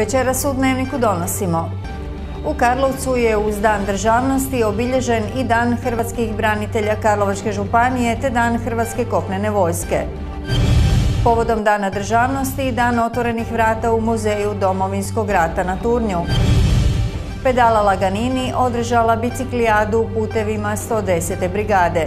Večeras u Dnevniku donosimo. U Karlovcu je uz Dan državnosti obilježen i Dan hrvatskih branitelja Karlovačke županije te Dan Hrvatske kopnene vojske. Povodom Dana državnosti i Dan otvorenih vrata u Muzeju Domovinskog rata na Turnju. Pedala Laganini održala biciklijadu putevima 110. brigade.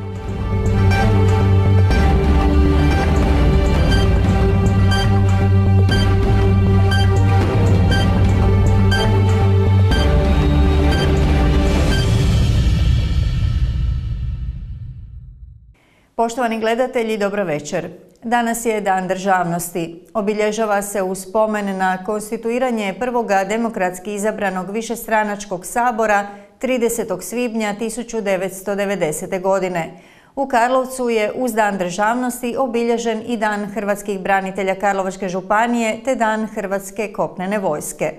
Poštovani gledatelji, dobro večer. Danas je Dan državnosti. Obilježava se uz spomen na konstituiranje prvoga demokratski izabranog višestranačkog sabora 30. svibnja 1990. godine. U Karlovcu je uz Dan državnosti obilježen i Dan hrvatskih branitelja Karlovačke županije te Dan Hrvatske kopnene vojske.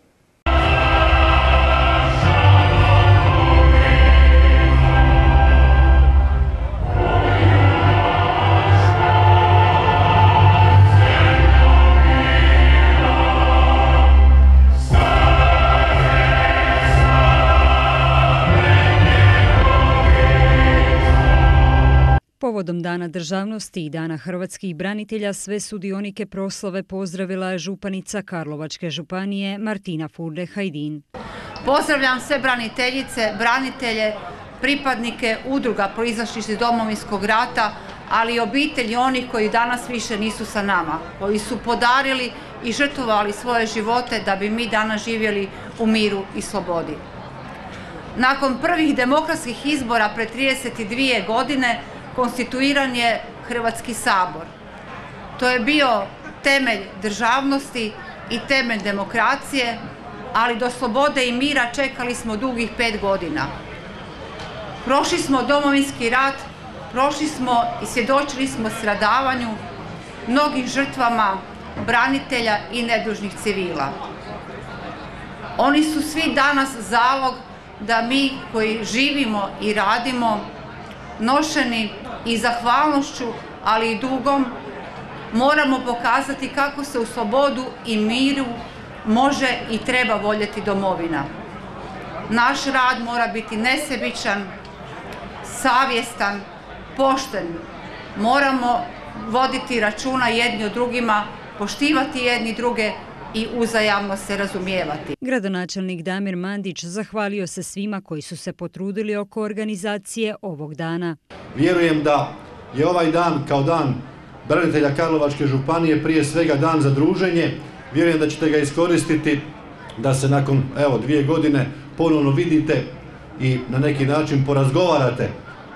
Povodom Dana državnosti i Dana hrvatskih branitelja sve sudionike proslave pozdravila je županica Karlovačke županije Martina Furde-Hajdin. Pozdravljam sve braniteljice, branitelje, pripadnike udruga proizašlih iz Domovinskog rata, ali i obitelji onih koji danas više nisu sa nama, koji su podarili i žrtvovali svoje živote da bi mi danas živjeli u miru i slobodi. Nakon prvih demokratskih izbora pred 32 godine konstituiran je Hrvatski sabor. To je bio temelj državnosti i temelj demokracije, ali do slobode i mira čekali smo dugih 5 godina. Prošli smo Domovinski rat, prošli smo i svjedočili smo stradavanju, mnogim žrtvama branitelja i nedužnih civila. Oni su svi danas zalog da mi koji živimo i radimo, nošeni i zahvalnošću, ali i dugom, moramo pokazati kako se u slobodu i miru može i treba voljeti domovina. Naš rad mora biti nesebičan, savjestan, pošten. Moramo voditi računa jedni o drugima, poštivati jedni druge i uzajamno se razumijevati. Gradonačelnik Damir Mandić zahvalio se svima koji su se potrudili oko organizacije ovog dana. Vjerujem da je ovaj dan kao Dan branitelja Karlovačke županije prije svega dan za druženje. Vjerujem da ćete ga iskoristiti da se nakon 2 godine ponovno vidite i na neki način porazgovarate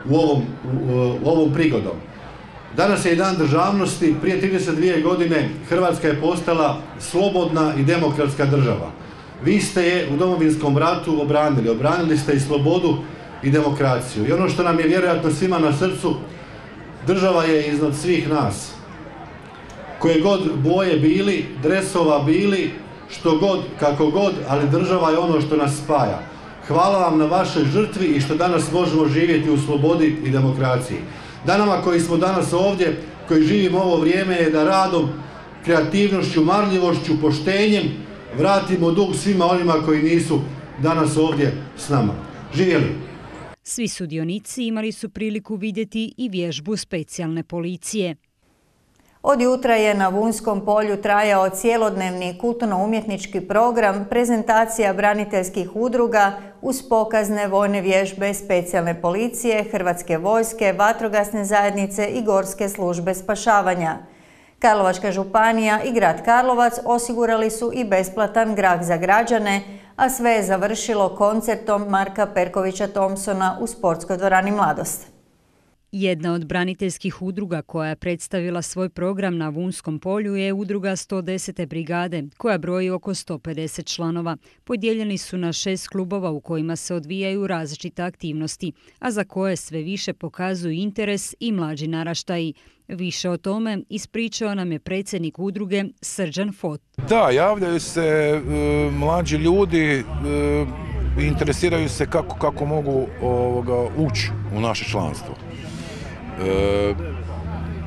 u ovom prigodom. Danas je i Dan državnosti. Prije 32 godine Hrvatska je postala slobodna i demokratska država. Vi ste je u Domovinskom ratu obranili. Obranili ste i slobodu i demokraciju. I ono što nam je vjerojatno svima na srcu, država je iznad svih nas. Koje god boje bili, dresova bili, što god, kako god, ali država je ono što nas spaja. Hvala vam na vašoj žrtvi i što danas možemo živjeti u slobodi i demokraciji. Da nama koji smo danas ovdje, koji živimo ovo vrijeme, je da radom, kreativnošću, marljivošću, poštenjem vratimo dug svima onima koji nisu danas ovdje s nama. Živjeli! Svi sudionici imali su priliku vidjeti i vježbu specijalne policije. Od jutra je na Vunskom polju trajao cijelodnevni kulturno-umjetnički program, prezentacija braniteljskih udruga uz pokazne vojne vježbe specijalne policije, Hrvatske vojske, vatrogasne zajednice i Gorske službe spašavanja. Karlovačka županija i grad Karlovac osigurali su i besplatan grah za građane, a sve je završilo koncertom Marka Perkovića Thompsona u sportskoj dvorani Mladost. Jedna od braniteljskih udruga koja je predstavila svoj program na Vunskom polju je udruga 110. brigade, koja broji oko 150 članova. Podijeljeni su na 6 klubova u kojima se odvijaju različite aktivnosti, a za koje sve više pokazuju interes i mlađi naraštaji. Više o tome ispričao nam je predsjednik udruge Srđan Fot. Da, javljaju se mlađi ljudi, interesiraju se kako mogu ući u naše članstvo.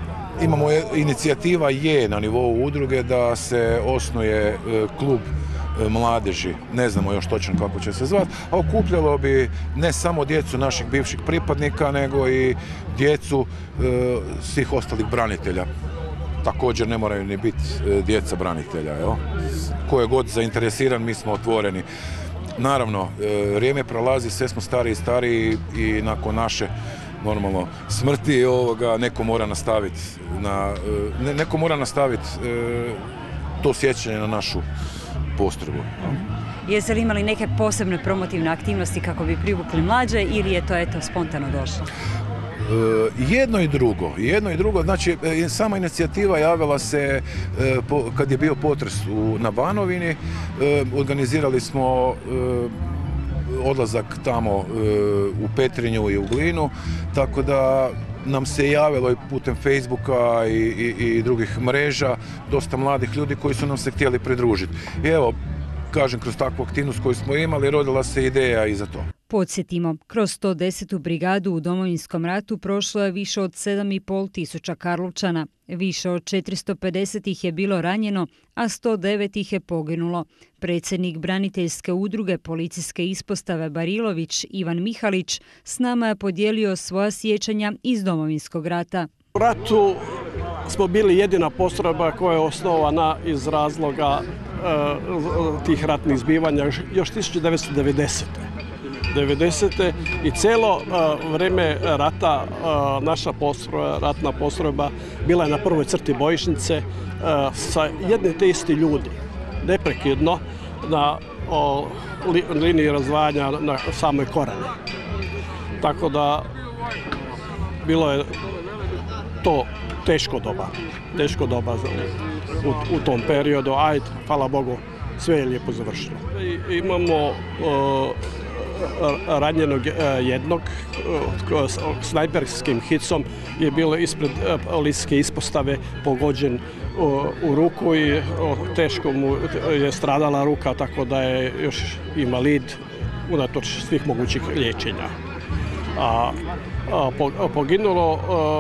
imamo inicijativa je na nivou udruge da se osnuje klub mladeži, ne znamo još točno kako će se zvati, a okupljalo bi ne samo djecu naših bivših pripadnika, nego i djecu svih ostalih branitelja. Također ne moraju ni biti djeca branitelja. Ko je god zainteresiran, mi smo otvoreni. Naravno, vrijeme prolazi, sve smo stariji i stariji i nakon naše normalno smrti neko mora nastaviti to sjećanje na našu postrojbu. Jeste li imali neke posebne promotivne aktivnosti kako bi privukli mlađe ili je to spontano došlo? Jedno i drugo, znači sama inicijativa javila se kad je bio potres na Banovini, organizirali smo odlazak tamo u Petrinju i u Glinu, tako da nam se javilo i putem Facebooka i drugih mreža dosta mladih ljudi koji su nam se htjeli pridružiti. I evo, kažem, kroz takvu aktivnost koju smo imali, rodila se ideja i za to. Podsjetimo, kroz 110. brigadu u Domovinskom ratu prošlo je više od 7.500 Karlovčana, više od 450 ih je bilo ranjeno, a 109 ih je poginulo. Predsjednik braniteljske udruge policijske ispostave Barilović, Ivan Mihalić, s nama je podijelio svoja sjećanja iz Domovinskog rata. U ratu smo bili jedina postrojba koja je osnovana iz razloga tih ratnih zbivanja još 1990. I cijelo vrijeme rata naša ratna postrojba bila je na prvoj crti bojišnice sa jedne te isti ljudi, neprekidno na liniji razdvajanja na samoj Korani. Tako da bilo je to teško doba u tom periodu, ajde, hvala Bogu, sve je lijepo završilo. Imamo ranjenog jednog snajperskim hicom je bilo ispred policijske ispostave pogođen u ruku i teško mu je stradala ruka, tako da je još invalid unatoč svih mogućih liječenja. Poginulo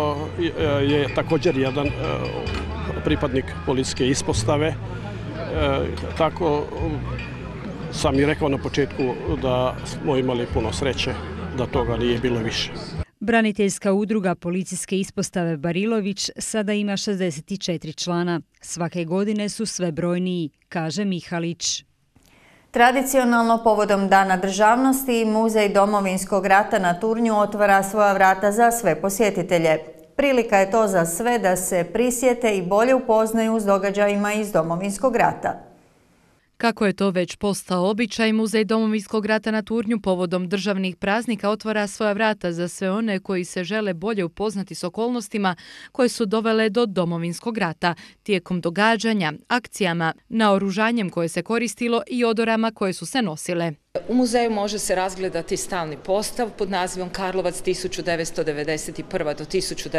je također jedan pripadnik policijske ispostave, tako sam i rekao na početku da smo imali puno sreće, da toga nije bilo više. Braniteljska udruga policijske ispostave Barilović sada ima 64 člana. Svake godine su sve brojniji, kaže Mihalić. Tradicionalno povodom Dana državnosti Muzej Domovinskog rata na Turnju otvara svoja vrata za sve posjetitelje. Prilika je to za sve da se prisjete i bolje upoznaju s događajima iz Domovinskog rata. Kako je to već postao običaj, Muzej Domovinskog rata na Turnju povodom državnih praznika otvara svoja vrata za sve one koji se žele bolje upoznati s okolnostima koje su dovele do Domovinskog rata, tijekom događanja, akcijama, naoružanjem koje se koristilo i odorama koje su se nosile. U muzeju može se razgledati stalni postav pod nazivom Karlovac 1991. do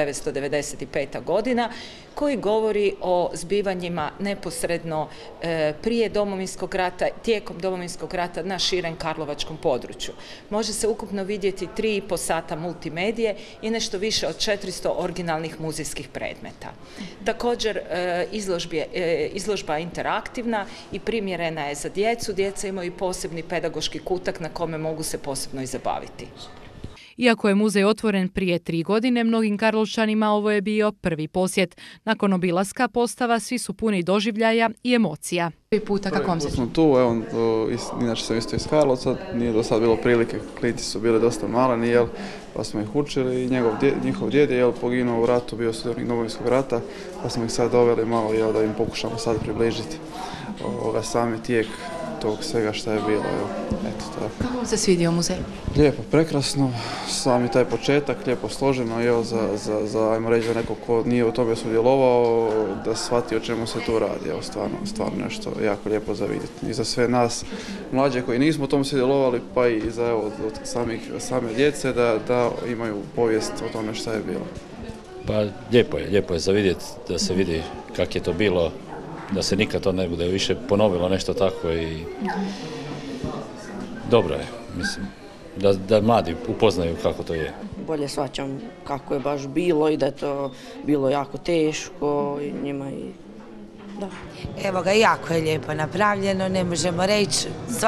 1995. godina koji govori o zbivanjima neposredno prije Domovinskog rata, tijekom Domovinskog rata na širem karlovačkom području. Može se ukupno vidjeti 3,5 sata multimedije i nešto više od 400 originalnih muzejskih predmeta. Također izložba je interaktivna i primjerena je za djecu. Djeca imaju posebni pedagoški kutak na kome mogu se posebno i zabaviti. Iako je muzej otvoren prije 3 godine, mnogim Karlovčanima ovo je bio prvi posjet. Nakon obilaska postava svi su puni doživljaja i emocija. Prvi puta kako vam se smo tu, evo, inače sam isto iz Karlovca, nije do sad bilo prilike, klinci su bili dosta maleni, pa smo ih učili i njihov djed je poginuo u ratu, bio sudionik Domovinskog rata, pa smo ih sad doveli malo da im pokušamo sad približiti sami tijek tog svega što je bilo. Eto, tako. Kako vam se svidio muzej? Lijepo, prekrasno, sami taj početak, lijepo složeno, za ajmo reći, za nekog ko nije u tome sudjelovao, da shvati o čemu se tu radi. Stvarno nešto jako lijepo za vidjeti. I za sve nas mlađe koji nismo u tom sudjelovali, pa i za same djece da imaju povijest o tome šta je bilo. Pa lijepo je za vidjeti, da se vidi kako je to bilo, da se nikad to ne bude više ponovilo nešto tako i dobro je, mislim, da mladi upoznaju kako to je. bolje shvaćam kako je baš bilo i da je to bilo jako teško i njima i da. Evo ga, jako je lijepo napravljeno, ne možemo reći,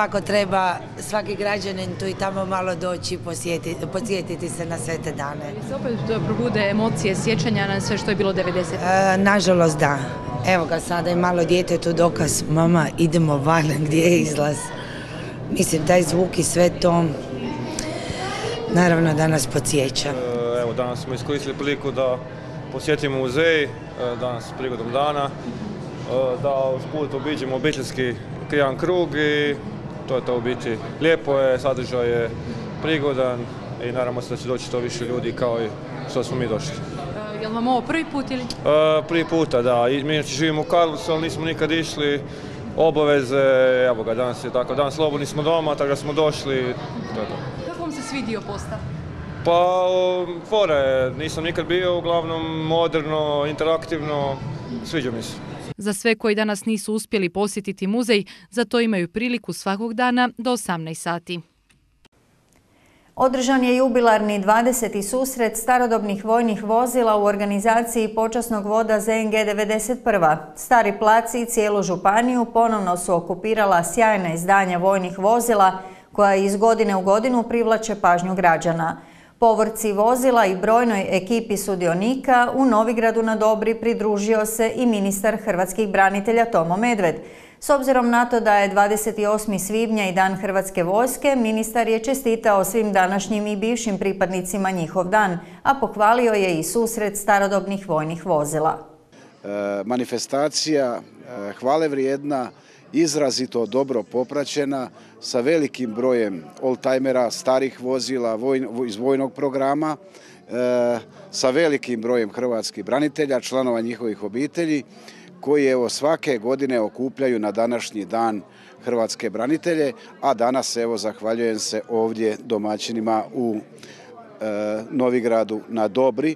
svaki građanin tu i tamo malo doći i podsjetiti se na sve te dane. Se opet probude emocije, sjećanja na sve što je bilo 90. Nažalost da. Evo ga, sada je malo dijete tu dokaz, mama idemo van, gdje je izlaz. Mislim, taj zvuk i sve to, naravno da nas podsjeća. Evo, danas smo iskoristili priliku da posjetimo muzej, danas prigodom dana, da usput obiđemo obiteljski jedan krug i to je to u biti. Lijepo je, sadržaj je prigodan i nadamo se da će doći što više ljudi kao i što smo mi došli. Je li vam ovo prvi put ili? Prvi puta, da. Mi inače živimo u Karlovcu, ali nismo nikad išli. Obaveze, evo ga, danas je tako, danas slobodni smo doma, tako da smo došli, to je to. Kako vam se svidio postav? Pa, fora je, nisam nikad bio, uglavnom moderno, interaktivno, sviđa mi se. Za sve koji danas nisu uspjeli posjetiti muzej, za to imaju priliku svakog dana do 18 sati. Održan je jubilarni 20. susret starodobnih vojnih vozila u organizaciji počasnog voda ZNG 91. Stari plac i cijelu županiju ponovno su okupirala sjajna izdanja vojnih vozila koja iz godine u godinu privlače pažnju građana. Povorci vozila i brojnoj ekipi sudionika u Novigradu na Dobri pridružio se i ministar hrvatskih branitelja Tomo Medved. S obzirom na to da je 28. svibnja i Dan Hrvatske vojske, ministar je čestitao svim današnjim i bivšim pripadnicima njihov dan, a pohvalio je i susret starodobnih vojnih vozila. Manifestacija hvale vrijedna, izrazito dobro popraćena, sa velikim brojem oldtimera, starih vozila iz vojnog programa, sa velikim brojem hrvatskih branitelja, članova njihovih obitelji, koji evo svake godine okupljaju na današnji dan hrvatske branitelje, a danas evo zahvaljujem se ovdje domaćinima u Novigradu na Dobri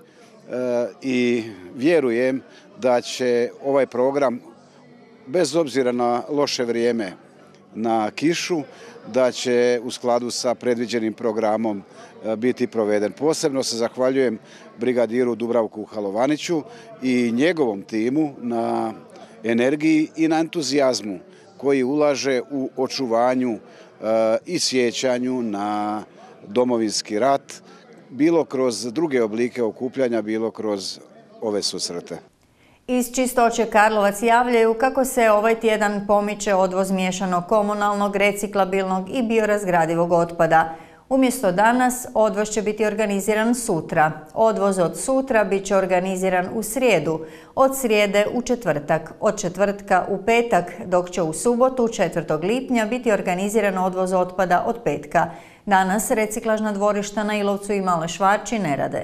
i vjerujem da će ovaj program, bez obzira na loše vrijeme, na kišu, da će u skladu sa predviđenim programom biti proveden. Posebno se zahvaljujem brigadiru Dubravku Halovaniću i njegovom timu na energiji i na entuzijazmu koji ulaže u očuvanju i sjećanju na Domovinski rat, bilo kroz druge oblike okupljanja, bilo kroz ove susrete. Iz Čistoće Karlovac javljaju kako se ovaj tjedan pomiče odvoz miješanog komunalnog, reciklabilnog i biorazgradivog otpada. Umjesto danas, odvoz će biti organiziran sutra. Odvoz od sutra bit će organiziran u srijedu, od srijede u četvrtak, od četvrtka u petak, dok će u subotu 4. lipnja biti organiziran odvoz otpada od petka. Danas reciklažna dvorišta na Ilovcu i Maloj Švarči ne rade.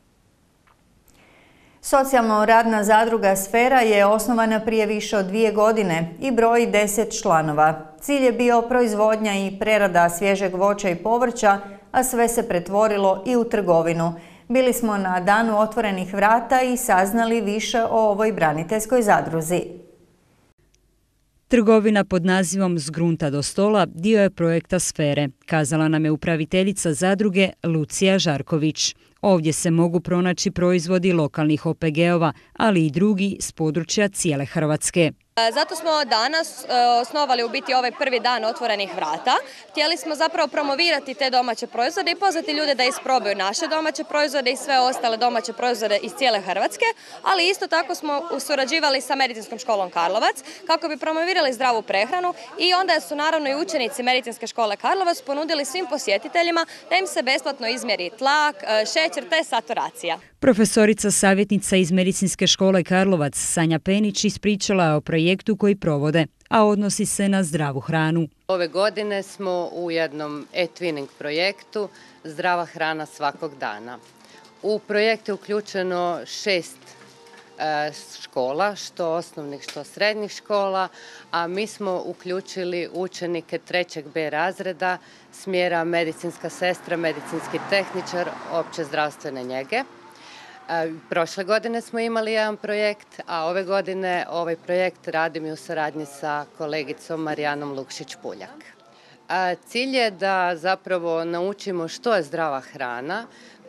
Socijalno-radna zadruga Sfera je osnovana prije više od 2 godine i broji 10 članova. Cilj je bio proizvodnja i prerada svježeg voća i povrća, a sve se pretvorilo i u trgovinu. Bili smo na danu otvorenih vrata i saznali više o ovoj braniteljskoj zadruzi. Trgovina pod nazivom S grunta do stola dio je projekta Sfere, kazala nam je upraviteljica zadruge Lucija Žarković. Ovdje se mogu pronaći proizvodi lokalnih OPG-ova, ali i drugi s područja cijele Hrvatske. Zato smo danas osnovali u biti ovaj prvi dan otvorenih vrata. Htjeli smo zapravo promovirati te domaće proizvode i pozvati ljude da isprobaju naše domaće proizvode i sve ostale domaće proizvode iz cijele Hrvatske, ali isto tako smo surađivali sa Medicinskom školom Karlovac kako bi promovirali zdravu prehranu i onda su naravno i učenici Medicinske škole Karlovac ponudili svim posjetiteljima da im se besplatno izmjeri tlak, šećer te saturacija. Profesorica savjetnica iz Medicinske škole Karlovac Sanja Penić ispričala je o projektu koji provode, a odnosi se na zdravu hranu. Ove godine smo u jednom e-twinning projektu Zdrava hrana svakog dana. U projekt je uključeno 6 škola, što osnovnih, što srednjih škola, a mi smo uključili učenike 3. B razreda smjera medicinska sestra, medicinski tehničar, opće zdravstvene njege. Prošle godine smo imali jedan projekt, a ove godine ovaj projekt radim i u saradnji sa kolegicom Marijanom Lukšić-Puljak. Cilj je da zapravo naučimo što je zdrava hrana,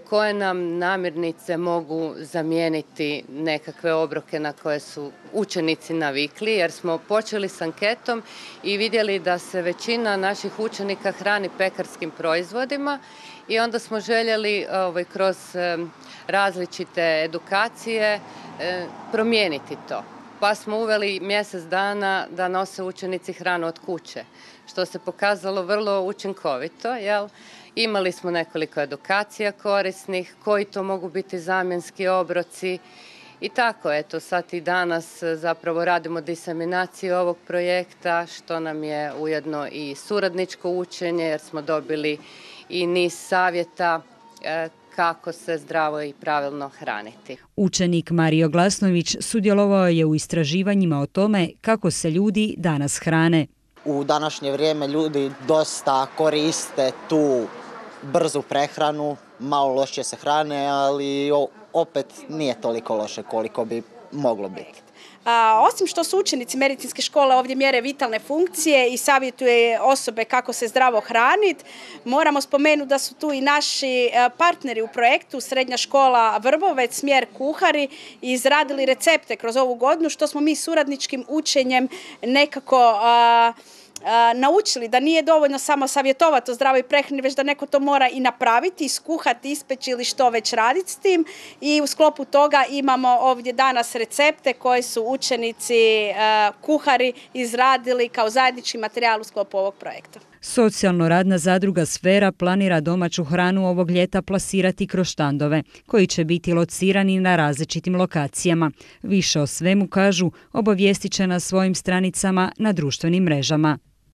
koje nam namirnice mogu zamijeniti nekakve obroke na koje su učenici navikli, jer smo počeli s anketom i vidjeli da se većina naših učenika hrani pekarskim proizvodima i onda smo željeli kroz različite edukacije promijeniti to. Pa smo uveli mjesec dana da nose učenici hranu od kuće, što se pokazalo vrlo učinkovito, jel? Imali smo nekoliko edukacija korisnih, koji to mogu biti zamjenski obroci i tako, eto, sad i danas zapravo radimo diseminaciju ovog projekta, što nam je ujedno i suradničko učenje, jer smo dobili i niz savjeta kako se zdravo i pravilno hraniti. Učenik Mario Glasnović sudjelovao je u istraživanjima o tome kako se ljudi danas hrane. U današnje vrijeme ljudi dosta koriste tu brzu prehranu, malo lošije se hrane, ali opet nije toliko loše koliko bi moglo biti. Osim što su učenici medicinske škole ovdje mjere vitalne funkcije i savjetuje osobe kako se zdravo hraniti, moramo spomenuti da su tu i naši partneri u projektu, Srednja škola Vrbovec, smjer kuhari, izradili recepte kroz ovu godinu, što smo mi suradničkim učenjem nekako naučili da nije dovoljno samo savjetovati o zdravoj prehrani, već da neko to mora i napraviti, iskuhati, ispeći ili što već raditi s tim. I u sklopu toga imamo ovdje danas recepte koje su učenici kuhari izradili kao zajednički materijal u sklopu ovog projekta. Socijalno-radna zadruga Sfera planira domaću hranu ovog ljeta plasirati kroz štandove, koji će biti locirani na različitim lokacijama. Više o svemu, kažu, obavijestit će na svojim stranicama na društvenim mrežama.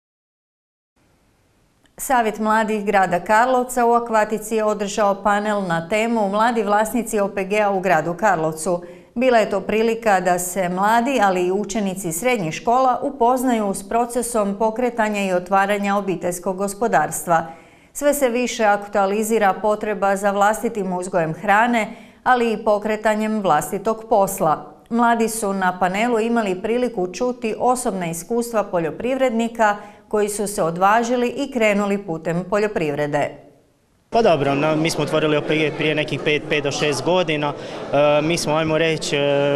Savjet mladih grada Karlovca u Akvatici je održao panel na temu Mladi vlasnici OPG-a u gradu Karlovcu. Bila je to prilika da se mladi, ali i učenici srednjih škola upoznaju s procesom pokretanja i otvaranja obiteljskog gospodarstva. Sve se više aktualizira potreba za vlastitim uzgojem hrane, ali i pokretanjem vlastitog posla. Mladi su na panelu imali priliku čuti osobna iskustva poljoprivrednika koji su se odvažili i krenuli putem poljoprivrede. Pa dobro, mi smo otvorili OPG prije nekih 5 do 6 godina. Mi smo, ajmo reći,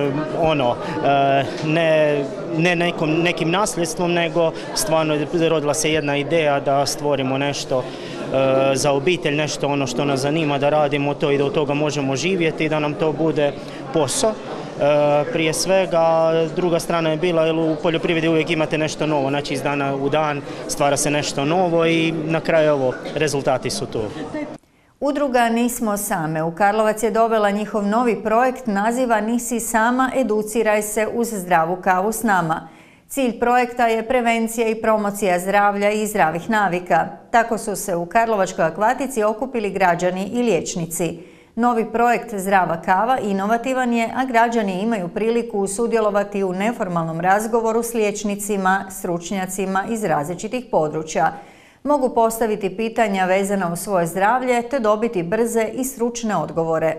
ne nekim nasljedstvom, nego stvarno rodila se jedna ideja da stvorimo nešto za obitelj, nešto ono što nas zanima, da radimo to i da od toga možemo živjeti i da nam to bude posao. Prije svega, druga strana je bila, jer u poljoprivredi uvijek imate nešto novo, znači iz dana u dan stvara se nešto novo i na kraju rezultati su tu. Udruga Nismo same u Karlovac je dovela njihov novi projekt naziva Nisi sama, educiraj se uz zdravu kavu s nama. Cilj projekta je prevencija i promocija zdravlja i zdravih navika. Tako su se u Karlovačkoj Akvatici okupili građani i liječnici. Novi projekt Zdrava kava inovativan je, a građani imaju priliku sudjelovati u neformalnom razgovoru s liječnicima, stručnjacima iz različitih područja. Mogu postaviti pitanja vezana uz svoje zdravlje te dobiti brze i stručne odgovore.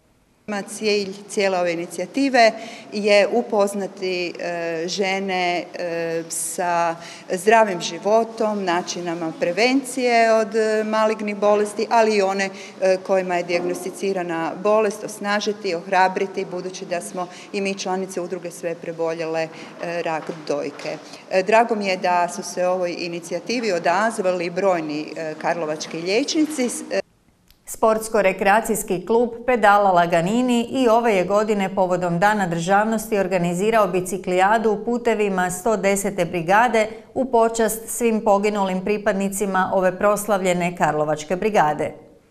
Cilj cijele ove inicijative je upoznati žene sa zdravim životom, načinama prevencije od malignih bolesti, ali i one kojima je dijagnosticirana bolest, osnažiti, ohrabriti, budući da smo i mi članice udruge sve preboljele rak dojke. Drago mi je da su se ovoj inicijativi odazvali brojni karlovački liječnici. Sportsko-rekreacijski klub Pedala Laganini i ove je godine povodom Dana državnosti organizirao biciklijadu putevima 110. brigade u počast svim poginulim pripadnicima ove proslavljene Karlovačke brigade.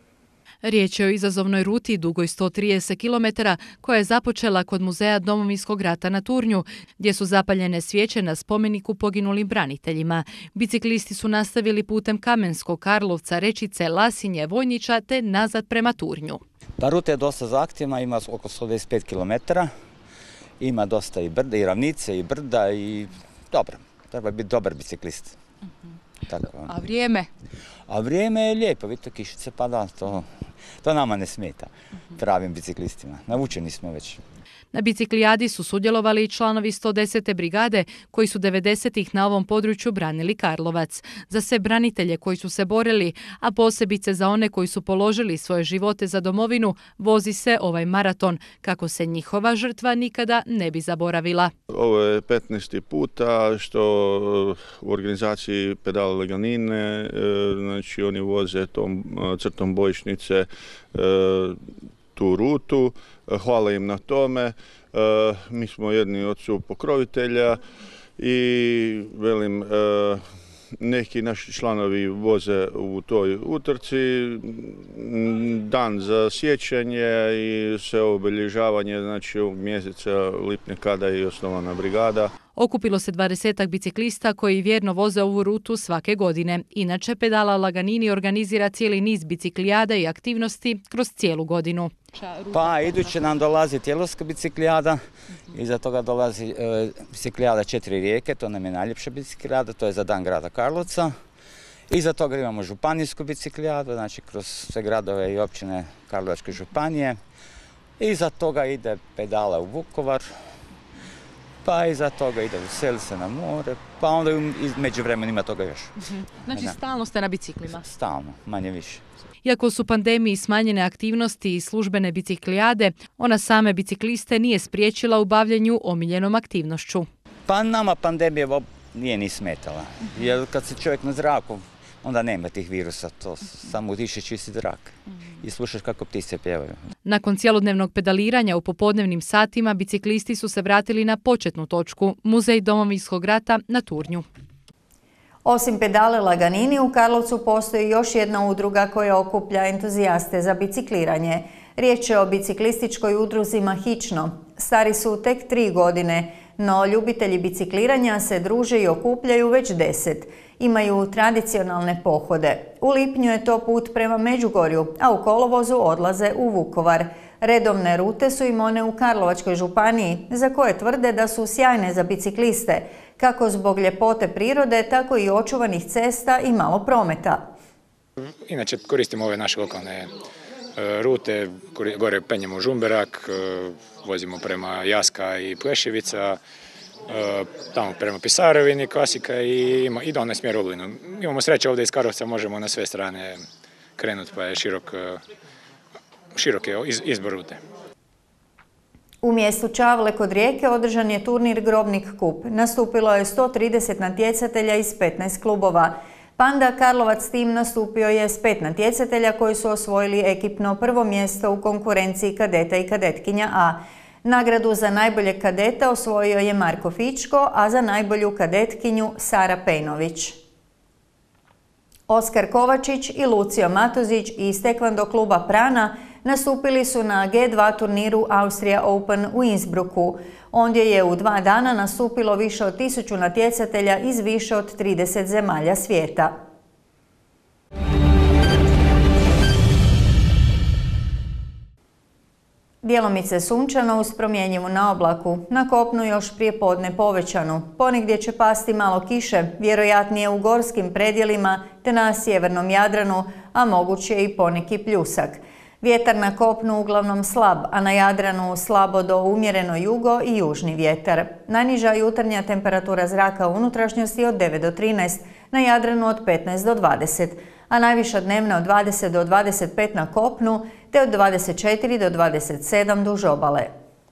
Riječ je o izazovnoj ruti dugoj 130 km koja je započela kod Muzeja Domovinskog rata na Turnju, gdje su zapaljene svijeće na spomeniku poginulim braniteljima. Biciklisti su nastavili putem Kamenskog, Karlovca, Rečice, Lasinje, Vojnića te nazad prema Turnju. Ta ruta je dosta zahtjevna, ima oko 125 km, ima dosta i brda, i ravnice, i brda, i dobro, treba biti dobar biciklist. Tako. A vrijeme? A vrijeme je lijepo, vidite kišice pada, to nama ne smeta, pravim biciklistima. Navučeni smo već. Na biciklijadi su sudjelovali i članovi 110. brigade koji su 90-ih na ovom području branili Karlovac. Za sve branitelje koji su se borili, a posebice za one koji su položili svoje živote za domovinu, vozi se ovaj maraton, kako se njihova žrtva nikada ne bi zaboravila. Ovo je 15. puta što u organizaciji Pedale Laganine, znači oni voze tom crtom bojišnice tu rutu. Hvala im na tome. Mi smo jedni od supokrovitelja i velim, neki naši članovi voze u toj utrci. Dan za sjećanje i sve obilježavanje, znači ovog mjeseca lipnja kada je osnovana brigada. Okupilo se 20-ak biciklista koji vjerno voze ovu rutu svake godine. Inače, Pedala Laganini organizira cijeli niz biciklijada i aktivnosti kroz cijelu godinu. Pa iduće nam dolazi Tjelovska biciklijada, iza toga dolazi biciklijada 4 rijeke, to nam je najljepša biciklijada, to je za dan grada Karlovca. Iza toga imamo županijsku biciklijadu, znači kroz sve gradove i općine Karlovačke županije. Iza toga ide pedala u Vukovar, pa iza toga ide u Selce na more, pa onda među vremenu ima toga još. Znači stalno ste na biciklima? Stalno, manje više. Iako su pandemiji smanjene aktivnosti i službene biciklijade, ona same bicikliste nije spriječila u bavljenju omiljenom aktivnošću. Pa nama pandemija nije ni smetala, jer kad se čovjek na zraku, onda nema tih virusa, to samo utiše čisti zrak i slušaš kako ptice pjevaju. Nakon cjelodnevnog pedaliranja u popodnevnim satima, biciklisti su se vratili na početnu točku, Muzej Domovinskog rata na Turnju. Osim Pedale Laganini, u Karlovcu postoji još jedna udruga koja okuplja entuzijaste za bicikliranje. Riječ je o biciklističkoj udruzi Mahično. Stari su tek 3 godine, no ljubitelji bicikliranja se druže i okupljaju već 10. Imaju tradicionalne pohode. U lipnju je to put prema Međugorju, a u kolovozu odlaze u Vukovar. Redovne rute su im one u Karlovačkoj županiji, za koje tvrde da su sjajne za bicikliste, kako zbog ljepote prirode, tako i očuvanih cesta i malo prometa. Inače koristimo ove naše lokalne rute, gore penjemo u Žumberak, vozimo prema Jaska i Pleševica, tamo prema Pisarovini, Klasika i ide onaj smjer Oblinu. Imamo sreće ovdje iz Karlovca, možemo na sve strane krenuti, pa je širok je izbor rute. U mjestu Čavle kod Rijeke održan je turnir Grobnik Kup. Nastupilo je 130 natjecatelja iz 15 klubova. Panda Karlovac tim nastupio je s 5 natjecatelja koji su osvojili ekipno prvo mjesto u konkurenciji kadeta i kadetkinja A. Nagradu za najboljeg kadeta osvojio je Marko Fičko, a za najbolju kadetkinju Sara Pejnović. Oskar Kovačić i Lucio Matozić iz tekvando kluba Prana nastupili su na G2 turniru Austrija Open u Innsbrucku. Ondje je u 2 dana nastupilo više od 1000 natjecatelja iz više od 30 zemalja svijeta. Djelomice sunčano uz promjenjivu na oblaku. Na kopnu još prije podne povećanu. Ponegdje će pasti malo kiše, vjerojatnije u gorskim predjelima te na sjevernom Jadranu, a moguće i poneki pljusak. Vjetar na kopnu uglavnom slab, a na Jadranu slabo do umjereno jugo i južni vjetar. Najniža jutarnja temperatura zraka u unutrašnjosti od 9 do 13, na Jadranu od 15 do 20, a najviša dnevna od 20 do 25 na kopnu, te od 24 do 27 duž obale.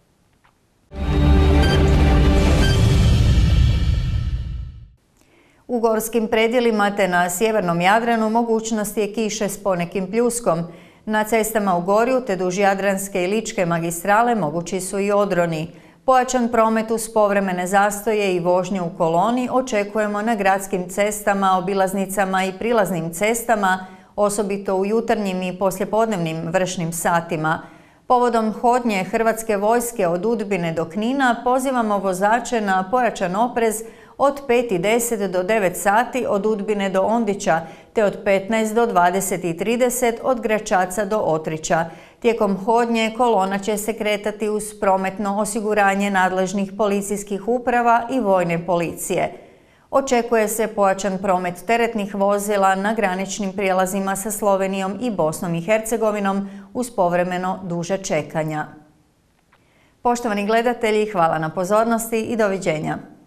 U gorskim predjelima te na sjevernom Jadranu mogućnost je kiše s ponekim pljuskom. Na cestama u Gorju te duž Jadranske i Ličke magistrale mogući su i odroni. Pojačan promet uz povremene zastoje i vožnje u koloni očekujemo na gradskim cestama, obilaznicama i prilaznim cestama, osobito u jutarnjim i poslijepodnevnim vršnim satima. Povodom hodnje Hrvatske vojske od Udbine do Knina pozivamo vozače na pojačan oprez od 5:10 do 9 sati od Udbine do Ondića, te od 15 do 20:30 od Gračaca do Otrića. Tijekom hodnje kolona će se kretati uz prometno osiguranje nadležnih policijskih uprava i vojne policije. Očekuje se pojačan promet teretnih vozila na graničnim prijelazima sa Slovenijom i Bosnom i Hercegovinom uz povremeno duže čekanja. Poštovani gledatelji, hvala na pozornosti i doviđenja.